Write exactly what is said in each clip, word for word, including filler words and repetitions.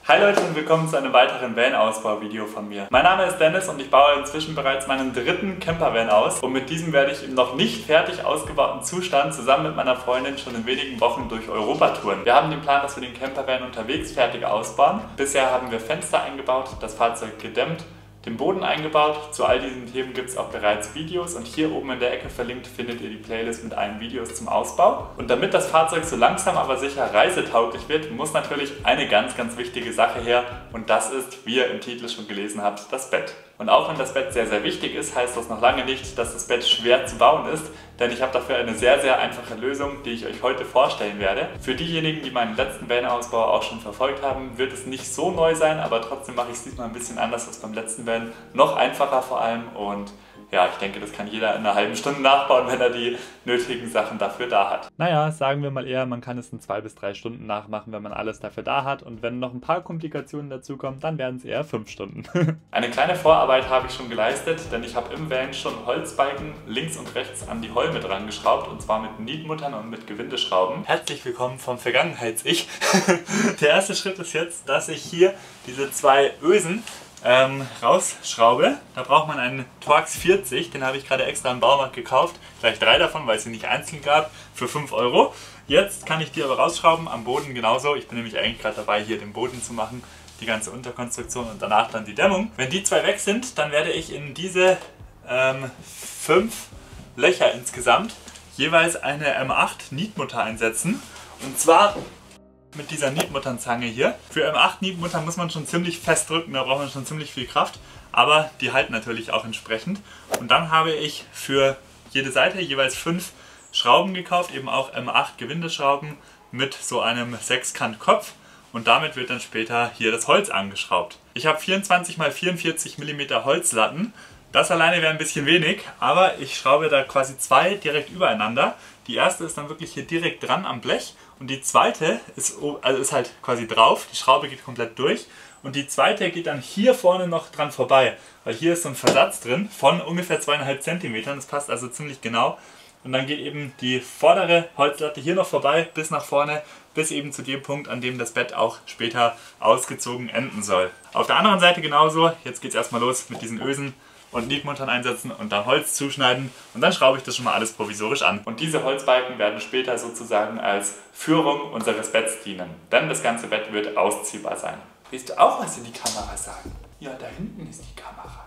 Hi Leute und willkommen zu einem weiteren Van-Ausbau-Video von mir. Mein Name ist Dennis und ich baue inzwischen bereits meinen dritten Campervan aus und mit diesem werde ich im noch nicht fertig ausgebauten Zustand zusammen mit meiner Freundin schon in wenigen Wochen durch Europa touren. Wir haben den Plan, dass wir den Campervan unterwegs fertig ausbauen. Bisher haben wir Fenster eingebaut, das Fahrzeug gedämmt, den Boden eingebaut. Zu all diesen Themen gibt es auch bereits Videos und hier oben in der Ecke verlinkt findet ihr die Playlist mit allen Videos zum Ausbau. Und damit das Fahrzeug so langsam aber sicher reisetauglich wird, muss natürlich eine ganz, ganz wichtige Sache her und das ist, wie ihr im Titel schon gelesen habt, das Bett. Und auch wenn das Bett sehr, sehr wichtig ist, heißt das noch lange nicht, dass das Bett schwer zu bauen ist, denn ich habe dafür eine sehr, sehr einfache Lösung, die ich euch heute vorstellen werde. Für diejenigen, die meinen letzten Van-Ausbau auch schon verfolgt haben, wird es nicht so neu sein, aber trotzdem mache ich es diesmal ein bisschen anders als beim letzten Van. Noch einfacher vor allem und ja, ich denke, das kann jeder in einer halben Stunde nachbauen, wenn er die nötigen Sachen dafür da hat. Naja, sagen wir mal eher, man kann es in zwei bis drei Stunden nachmachen, wenn man alles dafür da hat. Und wenn noch ein paar Komplikationen dazukommen, dann werden es eher fünf Stunden. Eine kleine Vorarbeit habe ich schon geleistet, denn ich habe im Van schon Holzbalken links und rechts an die Holme dran geschraubt. Und zwar mit Nietmuttern und mit Gewindeschrauben. Herzlich willkommen vom Vergangenheits-Ich. Der erste Schritt ist jetzt, dass ich hier diese zwei Ösen Ähm, rausschraube. Da braucht man einen Torx vierzig, den habe ich gerade extra im Baumarkt gekauft. Gleich drei davon, weil es sie nicht einzeln gab, für fünf Euro. Jetzt kann ich die aber rausschrauben, am Boden genauso. Ich bin nämlich eigentlich gerade dabei, hier den Boden zu machen, die ganze Unterkonstruktion und danach dann die Dämmung. Wenn die zwei weg sind, dann werde ich in diese ähm, fünf Löcher insgesamt jeweils eine M acht Nietmutter einsetzen. Und zwar mit dieser Nietmutternzange hier. Für M acht Nietmuttern muss man schon ziemlich fest drücken, da braucht man schon ziemlich viel Kraft, aber die halten natürlich auch entsprechend. Und dann habe ich für jede Seite jeweils fünf Schrauben gekauft, eben auch M acht Gewindeschrauben mit so einem Sechskant-Kopf und damit wird dann später hier das Holz angeschraubt. Ich habe vierundzwanzig mal vierundvierzig Millimeter Holzlatten. Das alleine wäre ein bisschen wenig, aber ich schraube da quasi zwei direkt übereinander. Die erste ist dann wirklich hier direkt dran am Blech und die zweite ist, also ist halt quasi drauf, die Schraube geht komplett durch und die zweite geht dann hier vorne noch dran vorbei, weil hier ist so ein Versatz drin von ungefähr zweieinhalb Zentimetern, das passt also ziemlich genau und dann geht eben die vordere Holzlatte hier noch vorbei bis nach vorne, bis eben zu dem Punkt, an dem das Bett auch später ausgezogen enden soll. Auf der anderen Seite genauso, jetzt geht es erstmal los mit diesen Ösen und Nietmuttern einsetzen und dann Holz zuschneiden und dann schraube ich das schon mal alles provisorisch an. Und diese Holzbalken werden später sozusagen als Führung unseres Betts dienen, denn das ganze Bett wird ausziehbar sein. Willst du auch was in die Kamera sagen? Ja, da hinten ist die Kamera.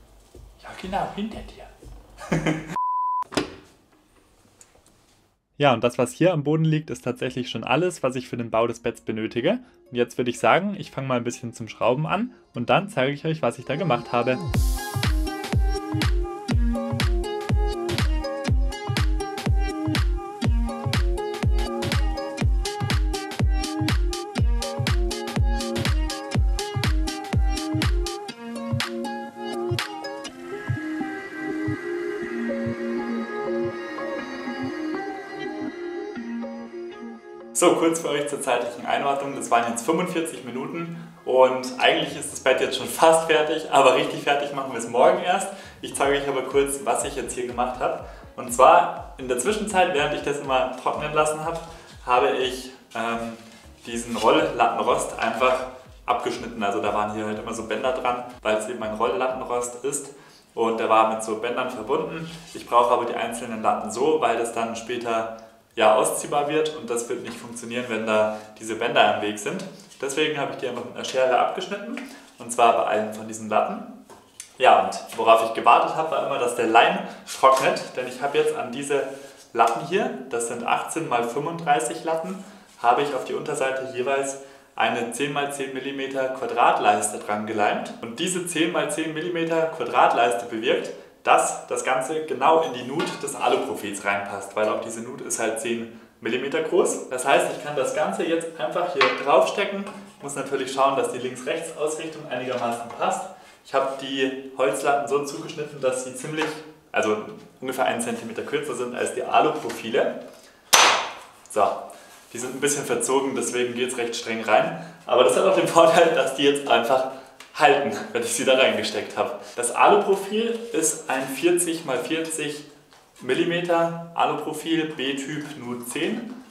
Ja genau, hinter dir. Ja, und das, was hier am Boden liegt, ist tatsächlich schon alles, was ich für den Bau des Betts benötige. Und jetzt würde ich sagen, ich fange mal ein bisschen zum Schrauben an und dann zeige ich euch, was ich da gemacht habe. So, kurz für euch zur zeitlichen Einordnung, das waren jetzt fünfundvierzig Minuten und eigentlich ist das Bett jetzt schon fast fertig, aber richtig fertig machen wir es morgen erst. Ich zeige euch aber kurz, was ich jetzt hier gemacht habe. Und zwar in der Zwischenzeit, während ich das immer trocknen lassen habe, habe ich ähm, diesen Rolllattenrost einfach abgeschnitten. Also da waren hier halt immer so Bänder dran, weil es eben ein Rolllattenrost ist. Und der war mit so Bändern verbunden. Ich brauche aber die einzelnen Latten so, weil das dann später ja, ausziehbar wird und das wird nicht funktionieren, wenn da diese Bänder im Weg sind. Deswegen habe ich die einfach mit einer Schere abgeschnitten und zwar bei allen von diesen Latten. Ja, und worauf ich gewartet habe, war immer, dass der Leim trocknet, denn ich habe jetzt an diese Latten hier, das sind achtzehn mal fünfunddreißig Latten, habe ich auf die Unterseite jeweils eine zehn mal zehn Millimeter Quadratleiste dran geleimt und diese zehn mal zehn Millimeter Quadratleiste bewirkt, dass das Ganze genau in die Nut des Aluprofils reinpasst, weil auch diese Nut ist halt zehn Millimeter groß. Das heißt, ich kann das Ganze jetzt einfach hier draufstecken. Ich muss natürlich schauen, dass die Links-Rechts-Ausrichtung einigermaßen passt. Ich habe die Holzlatten so zugeschnitten, dass sie ziemlich, also ungefähr einen Zentimeter kürzer sind als die Aluprofile. So, die sind ein bisschen verzogen, deswegen geht es recht streng rein. Aber das hat auch den Vorteil, dass die jetzt einfach halten, wenn ich sie da reingesteckt habe. Das Aluprofil ist ein vierzig mal vierzig Millimeter Aluprofil B-Typ Nut zehn.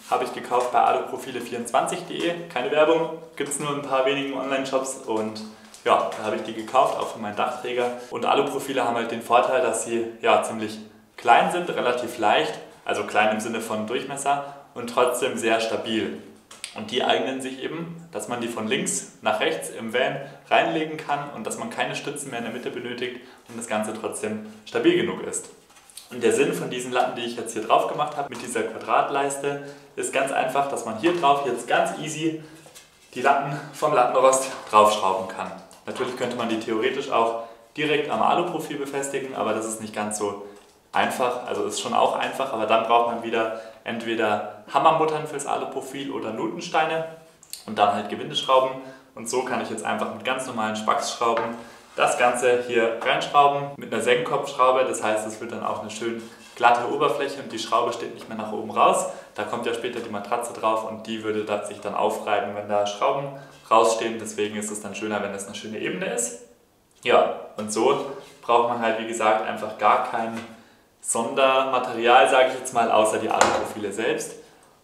habe ich gekauft bei aluprofile vierundzwanzig punkt de. Keine Werbung, gibt es nur in ein paar wenigen Online-Shops und ja, da habe ich die gekauft, auch für meinen Dachtträger. Und Aluprofile haben halt den Vorteil, dass sie ja, ziemlich klein sind, relativ leicht, also klein im Sinne von Durchmesser und trotzdem sehr stabil. Und die eignen sich eben, dass man die von links nach rechts im Van reinlegen kann und dass man keine Stützen mehr in der Mitte benötigt und das Ganze trotzdem stabil genug ist. Und der Sinn von diesen Latten, die ich jetzt hier drauf gemacht habe, mit dieser Quadratleiste, ist ganz einfach, dass man hier drauf jetzt ganz easy die Latten vom Lattenrost draufschrauben kann. Natürlich könnte man die theoretisch auch direkt am Aluprofil befestigen, aber das ist nicht ganz so einfach, also ist schon auch einfach, aber dann braucht man wieder entweder Hammermuttern fürs Aluprofil oder Nutensteine und dann halt Gewindeschrauben. Und so kann ich jetzt einfach mit ganz normalen Spaxschrauben das Ganze hier reinschrauben mit einer Senkkopfschraube. Das heißt, es wird dann auch eine schön glatte Oberfläche und die Schraube steht nicht mehr nach oben raus. Da kommt ja später die Matratze drauf und die würde sich dann aufreiben, wenn da Schrauben rausstehen. Deswegen ist es dann schöner, wenn das eine schöne Ebene ist. Ja, und so braucht man halt, wie gesagt, einfach gar kein Sondermaterial, sage ich jetzt mal, außer die Aluprofile selbst.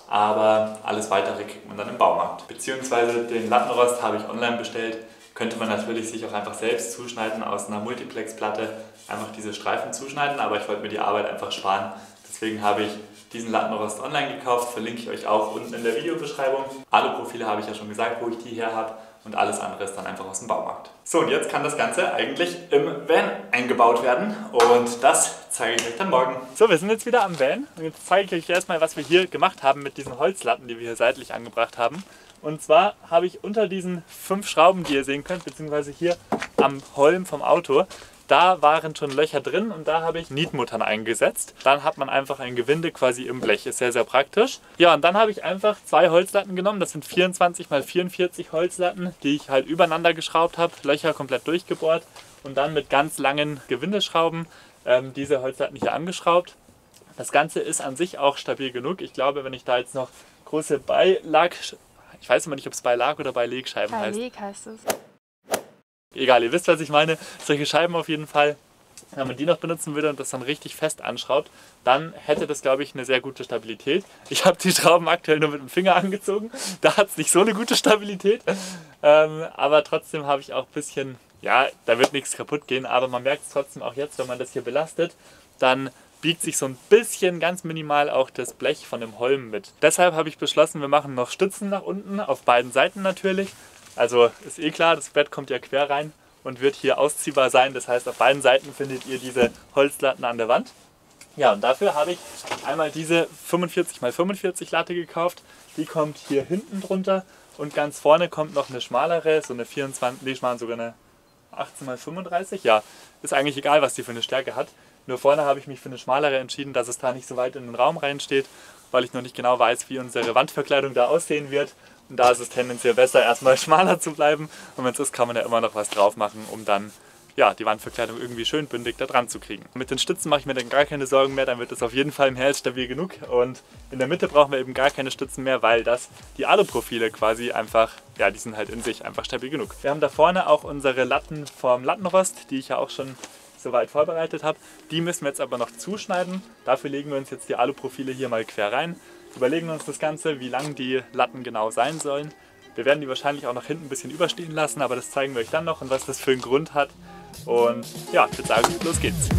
Aber alles weitere kriegt man dann im Baumarkt. Beziehungsweise den Lattenrost habe ich online bestellt. Könnte man natürlich sich auch einfach selbst zuschneiden, aus einer Multiplex-Platte einfach diese Streifen zuschneiden. Aber ich wollte mir die Arbeit einfach sparen. Deswegen habe ich diesen Lattenrost online gekauft. Verlinke ich euch auch unten in der Videobeschreibung. Aluprofile habe ich ja schon gesagt, wo ich die her habe. Und alles andere ist dann einfach aus dem Baumarkt. So, und jetzt kann das Ganze eigentlich im Van eingebaut werden und das zeige ich euch dann morgen. So, wir sind jetzt wieder am Van und jetzt zeige ich euch erstmal, was wir hier gemacht haben mit diesen Holzlatten, die wir hier seitlich angebracht haben. Und zwar habe ich unter diesen fünf Schrauben, die ihr sehen könnt, beziehungsweise hier am Holm vom Auto, da waren schon Löcher drin und da habe ich Nietmuttern eingesetzt. Dann hat man einfach ein Gewinde quasi im Blech, ist sehr, sehr praktisch. Ja, und dann habe ich einfach zwei Holzlatten genommen, das sind vierundzwanzig mal vierundvierzig Holzlatten, die ich halt übereinander geschraubt habe, Löcher komplett durchgebohrt und dann mit ganz langen Gewindeschrauben ähm, diese Holzlatten hier angeschraubt. Das Ganze ist an sich auch stabil genug. Ich glaube, wenn ich da jetzt noch große Beilag, ich weiß immer nicht, ob es Beilag oder Beilegscheiben heißt. Beileg heißt es. Egal, ihr wisst, was ich meine. Solche Scheiben auf jeden Fall. Wenn man die noch benutzen würde und das dann richtig fest anschraubt, dann hätte das, glaube ich, eine sehr gute Stabilität. Ich habe die Schrauben aktuell nur mit dem Finger angezogen. Da hat es nicht so eine gute Stabilität. Ähm, aber trotzdem habe ich auch ein bisschen, ja, da wird nichts kaputt gehen. Aber man merkt es trotzdem auch jetzt, wenn man das hier belastet, dann biegt sich so ein bisschen, ganz minimal auch das Blech von dem Holm mit. Deshalb habe ich beschlossen, wir machen noch Stützen nach unten, auf beiden Seiten natürlich. Also ist eh klar, das Bett kommt ja quer rein und wird hier ausziehbar sein. Das heißt, auf beiden Seiten findet ihr diese Holzlatten an der Wand. Ja, und dafür habe ich einmal diese fünfundvierzig mal fünfundvierzig Latte gekauft. Die kommt hier hinten drunter und ganz vorne kommt noch eine schmalere, so eine vierundzwanzig, nee, ich meine sogar eine achtzehn mal fünfunddreißig. Ja, ist eigentlich egal, was die für eine Stärke hat. Nur vorne habe ich mich für eine schmalere entschieden, dass es da nicht so weit in den Raum reinsteht, weil ich noch nicht genau weiß, wie unsere Wandverkleidung da aussehen wird. Und da ist es tendenziell besser, erstmal schmaler zu bleiben. Und wenn es ist, kann man ja immer noch was drauf machen, um dann ja, die Wandverkleidung irgendwie schön bündig da dran zu kriegen. Mit den Stützen mache ich mir dann gar keine Sorgen mehr, dann wird es auf jeden Fall im Hals stabil genug. Und in der Mitte brauchen wir eben gar keine Stützen mehr, weil das die Aluprofile quasi einfach, ja, die sind halt in sich einfach stabil genug. Wir haben da vorne auch unsere Latten vom Lattenrost, die ich ja auch schon soweit vorbereitet habe. Die müssen wir jetzt aber noch zuschneiden. Dafür legen wir uns jetzt die Aluprofile hier mal quer rein. Überlegen uns das Ganze, wie lang die Latten genau sein sollen. Wir werden die wahrscheinlich auch nach hinten ein bisschen überstehen lassen, aber das zeigen wir euch dann noch und was das für einen Grund hat. Und ja, ich würde sagen, los geht's.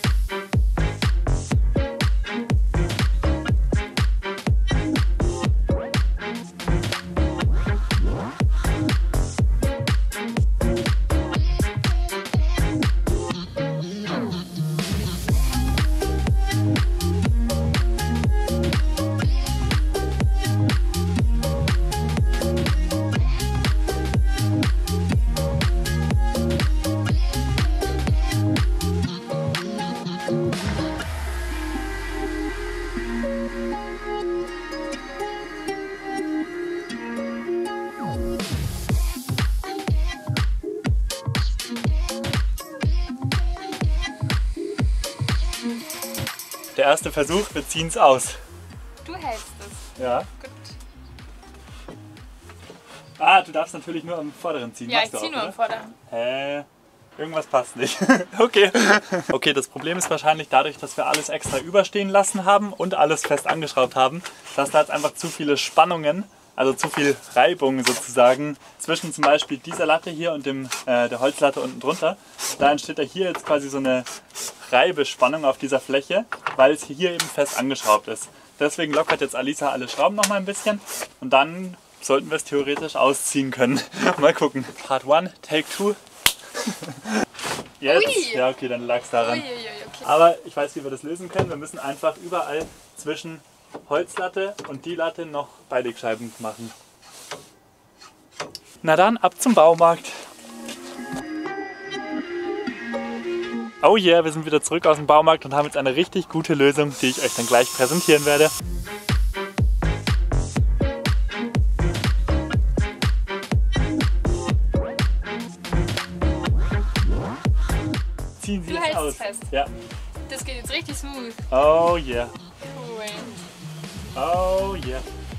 Der erste Versuch, wir ziehen es aus. Du hältst es. Ja. Gut. Ah, du darfst natürlich nur am vorderen ziehen. Ja, Machst ich du ziehe auch, nur am vorderen. Hä? Irgendwas passt nicht. Okay. Okay, das Problem ist wahrscheinlich dadurch, dass wir alles extra überstehen lassen haben und alles fest angeschraubt haben, dass da jetzt einfach zu viele Spannungen, also zu viel Reibung sozusagen, zwischen zum Beispiel dieser Latte hier und dem, äh, der Holzlatte unten drunter. Da entsteht ja hier jetzt quasi so eine Reibespannung auf dieser Fläche, weil es hier eben fest angeschraubt ist. Deswegen lockert jetzt Alisa alle Schrauben noch mal ein bisschen und dann sollten wir es theoretisch ausziehen können. Mal gucken. Part eins, Take zwei. Jetzt? Ui. Ja, okay, dann lag es daran. Ui, ui, okay. Aber ich weiß, wie wir das lösen können. Wir müssen einfach überall zwischen Holzlatte und die Latte noch Beilegscheiben machen. Na dann, ab zum Baumarkt. Oh yeah, wir sind wieder zurück aus dem Baumarkt und haben jetzt eine richtig gute Lösung, die ich euch dann gleich präsentieren werde. Ziehen Sie Du es hältst aus. es fest. Ja. Das geht jetzt richtig smooth. Oh yeah. Cool. Oh yeah.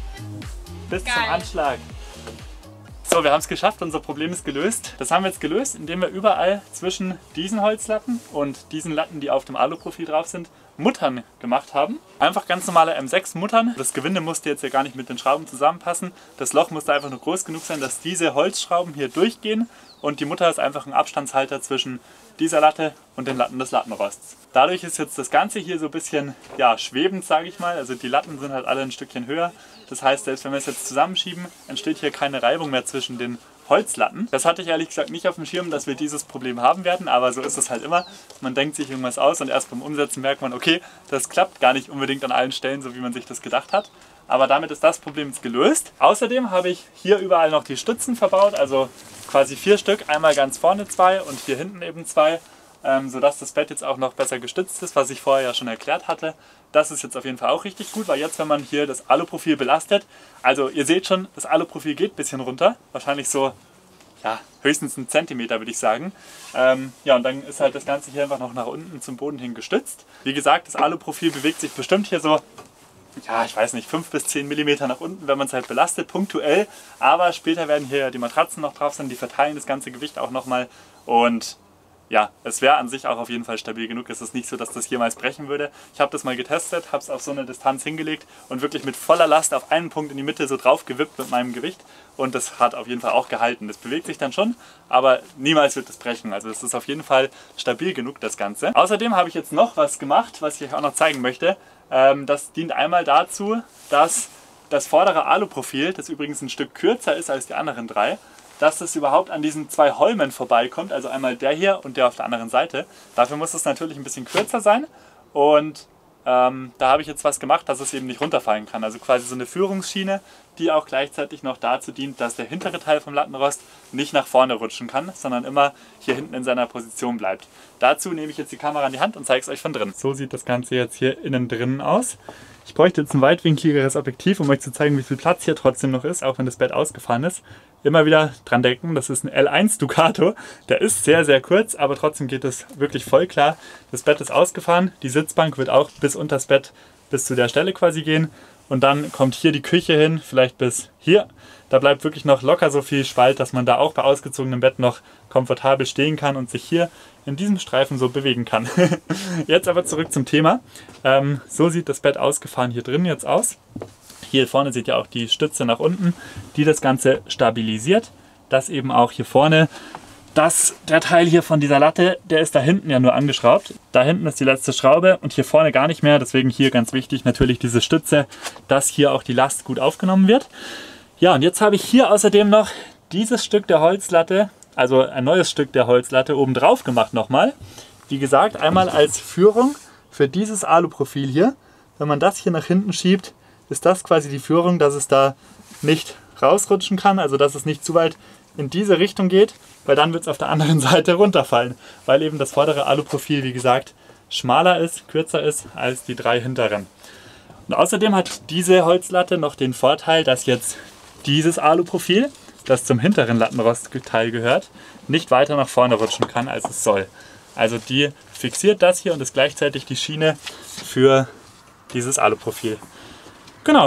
Bis Geil. zum Anschlag. So, wir haben es geschafft, unser Problem ist gelöst. Das haben wir jetzt gelöst, indem wir überall zwischen diesen Holzlatten und diesen Latten, die auf dem Aluprofil drauf sind, Muttern gemacht haben. Einfach ganz normale M sechs Muttern. Das Gewinde musste jetzt ja gar nicht mit den Schrauben zusammenpassen. Das Loch musste einfach nur groß genug sein, dass diese Holzschrauben hier durchgehen und die Mutter ist einfach ein Abstandshalter zwischen dieser Latte und den Latten des Lattenrosts. Dadurch ist jetzt das Ganze hier so ein bisschen ja, schwebend, sage ich mal. Also die Latten sind halt alle ein Stückchen höher. Das heißt, selbst wenn wir es jetzt zusammenschieben, entsteht hier keine Reibung mehr zwischen den Holzlatten. Das hatte ich ehrlich gesagt nicht auf dem Schirm, dass wir dieses Problem haben werden, aber so ist es halt immer. Man denkt sich irgendwas aus und erst beim Umsetzen merkt man, okay, das klappt gar nicht unbedingt an allen Stellen, so wie man sich das gedacht hat. Aber damit ist das Problem jetzt gelöst. Außerdem habe ich hier überall noch die Stützen verbaut, also quasi vier Stück, einmal ganz vorne zwei und hier hinten eben zwei, ähm, sodass das Bett jetzt auch noch besser gestützt ist, was ich vorher ja schon erklärt hatte. Das ist jetzt auf jeden Fall auch richtig gut, weil jetzt, wenn man hier das Aluprofil belastet, also ihr seht schon, das Aluprofil geht ein bisschen runter, wahrscheinlich so, ja, höchstens einen Zentimeter würde ich sagen. Ähm, ja, und dann ist halt das Ganze hier einfach noch nach unten zum Boden hin gestützt. Wie gesagt, das Aluprofil bewegt sich bestimmt hier so, ja, ich weiß nicht, fünf bis zehn Millimeter nach unten, wenn man es halt belastet, punktuell. Aber später werden hier die Matratzen noch drauf sein, die verteilen das ganze Gewicht auch nochmal. Und ja, es wäre an sich auch auf jeden Fall stabil genug. Es ist nicht so, dass das jemals brechen würde. Ich habe das mal getestet, habe es auf so eine Distanz hingelegt und wirklich mit voller Last auf einen Punkt in die Mitte so drauf gewippt mit meinem Gewicht. Und das hat auf jeden Fall auch gehalten. Das bewegt sich dann schon, aber niemals wird es brechen. Also es ist auf jeden Fall stabil genug, das Ganze. Außerdem habe ich jetzt noch was gemacht, was ich euch auch noch zeigen möchte. Das dient einmal dazu, dass das vordere Aluprofil, das übrigens ein Stück kürzer ist als die anderen drei, dass es überhaupt an diesen zwei Holmen vorbeikommt, also einmal der hier und der auf der anderen Seite. Dafür muss es natürlich ein bisschen kürzer sein und ähm, da habe ich jetzt was gemacht, dass es eben nicht runterfallen kann. Also quasi so eine Führungsschiene, die auch gleichzeitig noch dazu dient, dass der hintere Teil vom Lattenrost nicht nach vorne rutschen kann, sondern immer hier hinten in seiner Position bleibt. Dazu nehme ich jetzt die Kamera in die Hand und zeige es euch von drin. So sieht das Ganze jetzt hier innen drinnen aus. Ich bräuchte jetzt ein weitwinkligeres Objektiv, um euch zu zeigen, wie viel Platz hier trotzdem noch ist, auch wenn das Bett ausgefahren ist. Immer wieder dran denken, das ist ein L eins Ducato. Der ist sehr, sehr kurz, aber trotzdem geht es wirklich voll klar. Das Bett ist ausgefahren, die Sitzbank wird auch bis unter das Bett, bis zu der Stelle quasi gehen. Und dann kommt hier die Küche hin, vielleicht bis hier. Da bleibt wirklich noch locker so viel Spalt, dass man da auch bei ausgezogenem Bett noch komfortabel stehen kann und sich hier in diesem Streifen so bewegen kann. Jetzt aber zurück zum Thema. Ähm, so sieht das Bett ausgefahren hier drin jetzt aus. Hier vorne seht ihr auch die Stütze nach unten, die das Ganze stabilisiert. Das eben auch hier vorne. Das, der Teil hier von dieser Latte, der ist da hinten ja nur angeschraubt. Da hinten ist die letzte Schraube und hier vorne gar nicht mehr. Deswegen hier ganz wichtig natürlich diese Stütze, dass hier auch die Last gut aufgenommen wird. Ja, und jetzt habe ich hier außerdem noch dieses Stück der Holzlatte, also ein neues Stück der Holzlatte oben drauf gemacht nochmal. Wie gesagt, einmal als Führung für dieses Aluprofil hier. Wenn man das hier nach hinten schiebt, ist das quasi die Führung, dass es da nicht rausrutschen kann, also dass es nicht zu weit in diese Richtung geht, weil dann wird es auf der anderen Seite runterfallen, weil eben das vordere Aluprofil, wie gesagt, schmaler ist, kürzer ist als die drei hinteren. Und außerdem hat diese Holzlatte noch den Vorteil, dass jetzt dieses Aluprofil, das zum hinteren Lattenrostteil gehört, nicht weiter nach vorne rutschen kann, als es soll. Also die fixiert das hier und ist gleichzeitig die Schiene für dieses Aluprofil. Genau,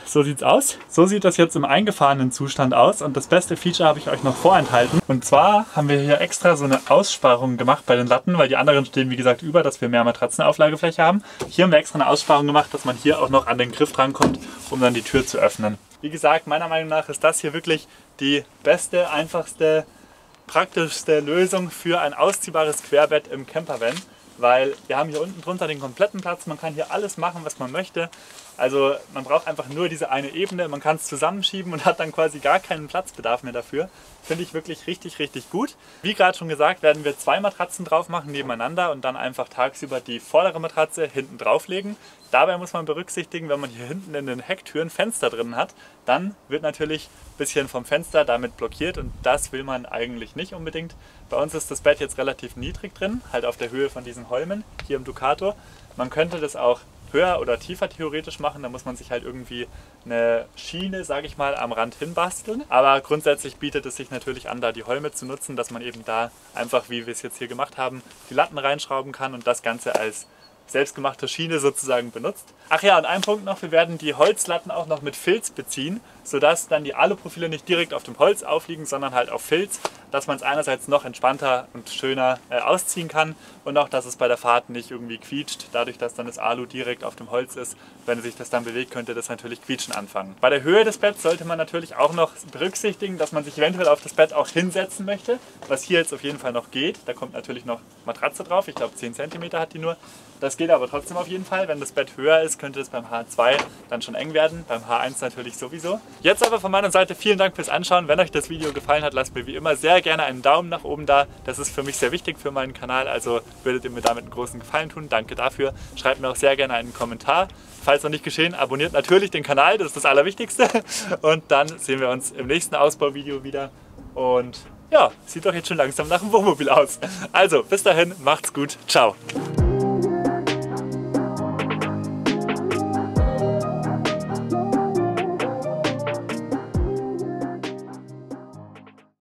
so sieht's aus. So sieht das jetzt im eingefahrenen Zustand aus und das beste Feature habe ich euch noch vorenthalten. Und zwar haben wir hier extra so eine Aussparung gemacht bei den Latten, weil die anderen stehen wie gesagt über, dass wir mehr Matratzenauflagefläche haben. Hier haben wir extra eine Aussparung gemacht, dass man hier auch noch an den Griff drankommt, um dann die Tür zu öffnen. Wie gesagt, meiner Meinung nach ist das hier wirklich die beste, einfachste, praktischste Lösung für ein ausziehbares Querbett im Campervan, weil wir haben hier unten drunter den kompletten Platz, man kann hier alles machen, was man möchte. Also man braucht einfach nur diese eine Ebene, man kann es zusammenschieben und hat dann quasi gar keinen Platzbedarf mehr dafür. Finde ich wirklich richtig, richtig gut. Wie gerade schon gesagt, werden wir zwei Matratzen drauf machen nebeneinander und dann einfach tagsüber die vordere Matratze hinten drauflegen. Dabei muss man berücksichtigen, wenn man hier hinten in den Hecktüren Fenster drin hat, dann wird natürlich ein bisschen vom Fenster damit blockiert und das will man eigentlich nicht unbedingt. Bei uns ist das Bett jetzt relativ niedrig drin, halt auf der Höhe von diesen Holmen hier im Ducato. Man könnte das auch höher oder tiefer theoretisch machen, da muss man sich halt irgendwie eine Schiene, sage ich mal, am Rand hinbasteln. Aber grundsätzlich bietet es sich natürlich an, da die Holme zu nutzen, dass man eben da einfach, wie wir es jetzt hier gemacht haben, die Latten reinschrauben kann und das Ganze als selbstgemachte Schiene sozusagen benutzt. Ach ja, und ein Punkt noch, wir werden die Holzlatten auch noch mit Filz beziehen, sodass dann die Aluprofile nicht direkt auf dem Holz aufliegen, sondern halt auf Filz, dass man es einerseits noch entspannter und schöner äh, ausziehen kann und auch, dass es bei der Fahrt nicht irgendwie quietscht, dadurch, dass dann das Alu direkt auf dem Holz ist. Wenn sich das dann bewegt, könnte das natürlich quietschen anfangen. Bei der Höhe des Betts sollte man natürlich auch noch berücksichtigen, dass man sich eventuell auf das Bett auch hinsetzen möchte, was hier jetzt auf jeden Fall noch geht. Da kommt natürlich noch Matratze drauf, ich glaube zehn Zentimeter hat die nur. Das geht aber trotzdem auf jeden Fall. Wenn das Bett höher ist, könnte es beim H zwei dann schon eng werden, beim H eins natürlich sowieso. Jetzt aber von meiner Seite vielen Dank fürs Anschauen. Wenn euch das Video gefallen hat, lasst mir wie immer sehr gerne einen Daumen nach oben da. Das ist für mich sehr wichtig für meinen Kanal, also würdet ihr mir damit einen großen Gefallen tun. Danke dafür. Schreibt mir auch sehr gerne einen Kommentar. Falls noch nicht geschehen, abonniert natürlich den Kanal, das ist das Allerwichtigste. Und dann sehen wir uns im nächsten Ausbauvideo wieder. Und ja, sieht doch jetzt schon langsam nach einem Wohnmobil aus. Also, bis dahin, macht's gut. Ciao.